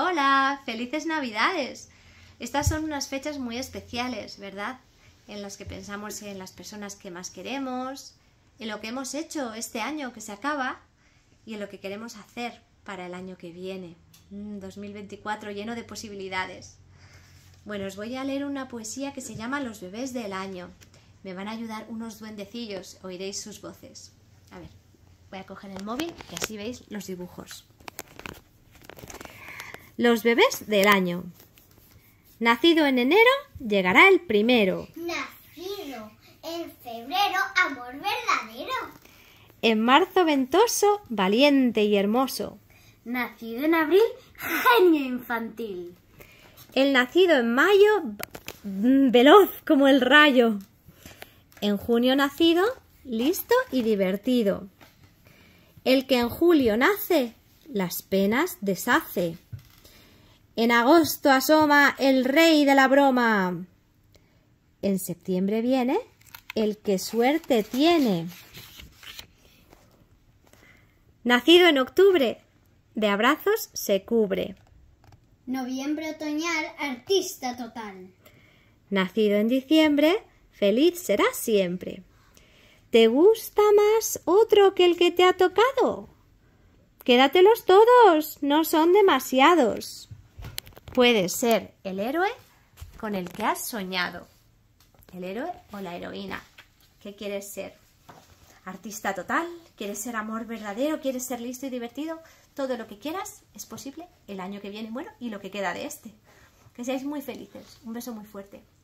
Hola, felices Navidades. Estas son unas fechas muy especiales, ¿verdad? En las que pensamos en las personas que más queremos, en lo que hemos hecho este año que se acaba y en lo que queremos hacer para el año que viene. 2024 lleno de posibilidades. Bueno, os voy a leer una poesía que se llama Los bebés del año. Me van a ayudar unos duendecillos, oiréis sus voces. A ver, voy a coger el móvil y así veis los dibujos. Los bebés del año. Nacido en enero, llegará el primero. Nacido en febrero, amor verdadero. En marzo ventoso, valiente y hermoso. Nacido en abril, genio infantil. El nacido en mayo, veloz como el rayo. En junio nacido, listo y divertido. El que en julio nace, las penas deshace. En agosto asoma el rey de la broma. En septiembre viene el que suerte tiene. Nacido en octubre, de abrazos se cubre. Noviembre otoñal, artista total. Nacido en diciembre, feliz serás siempre. ¿Te gusta más otro que el que te ha tocado? Quédatelos todos, no son demasiados. Puedes ser el héroe con el que has soñado. El héroe o la heroína. ¿Qué quieres ser? ¿Artista total? ¿Quieres ser amor verdadero? ¿Quieres ser listo y divertido? Todo lo que quieras es posible el año que viene, bueno, y lo que queda de este. Que seáis muy felices. Un beso muy fuerte.